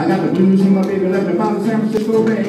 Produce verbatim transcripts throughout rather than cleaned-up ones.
I got the blues in my baby left me by the San Francisco Bay.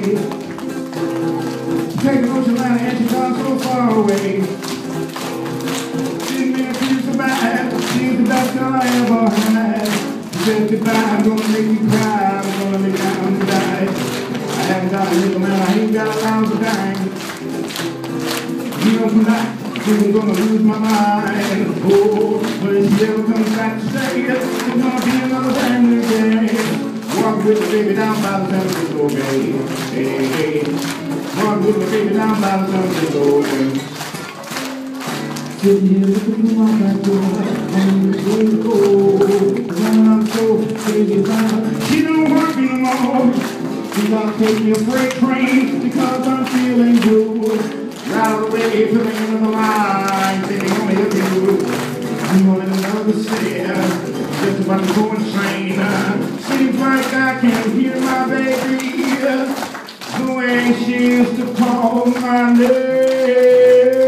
Take the ocean line and she's gone so far away. Didn't mean to feel so bad. She's the best girl I ever had. She said goodbye, I'm gonna make you cry. I'm gonna lay down and die. I haven't got a nickel, man, I ain't got a lounge of dime. You know tonight, I'm gonna lose my mind. Oh, but if she ever comes back to say it, it's gonna be another brand new day. Walk with the baby down by the San Francisco Bay. Hey, hey. Walk with the baby down by the San Francisco Bay. Sitting here looking through my back door, I'm going to go. I'm so crazy about her. She don't want me no more. She's gonna take me a freight train because I'm feeling good. Right away to the end of the line, sitting on the hill. I'm going to another city, just about to go insane. Seems like I can't hear my baby the way she used to call my name.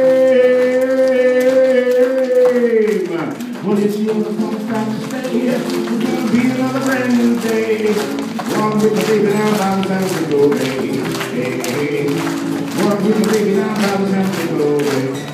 Well, if she ever comes back to stay, it's gonna be another brand new day. Walk with the baby down by the San Francisco Bay. Hey, hey. Walk with the baby down by the San Francisco Bay.